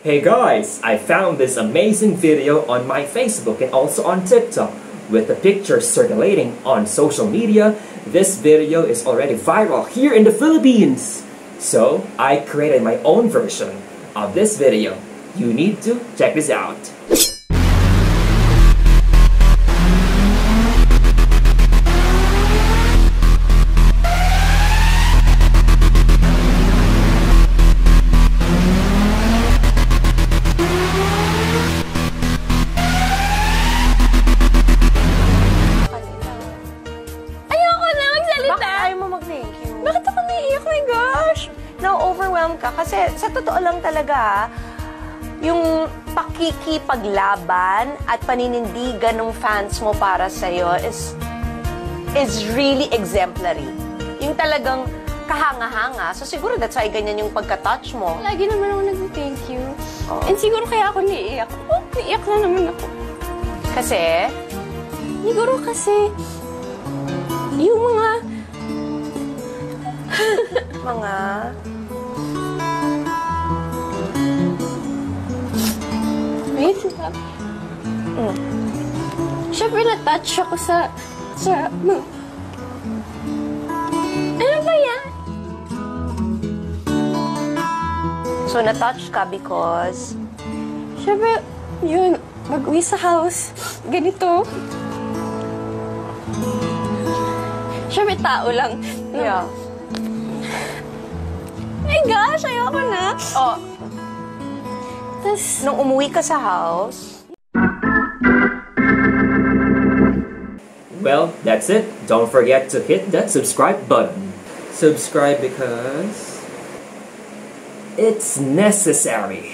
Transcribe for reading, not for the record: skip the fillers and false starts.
Hey guys, I found this amazing video on my Facebook and also on TikTok. With the pictures circulating on social media, this video is already viral here in the Philippines. So, I created my own version of this video. You need to check this out. Na-overwhelm ka kasi sa totoo lang talaga yung pakikipaglaban at paninindigan ng fans mo para sa'yo is really exemplary. Yung talagang kahanga-hanga. So siguro that's why ganyan yung pagka-touch mo. Lagi naman ako nag-thank you. Oh. And siguro kaya ako naiiyak. Oh, naiiyak na naman ako. Kasi? Siguro kasi yung mga Wait, Siyempre na-touch ako sa ano ba yan? So, na-touch ka because? Siyempre, yun, mag-uwi sa house, ganito. Siyempre, tao lang. Yeah. My gosh, ayoko na. Oh. Tapos, nung umuwi ka sa house? Well, that's it. Don't forget to hit that subscribe button. Subscribe because it's necessary.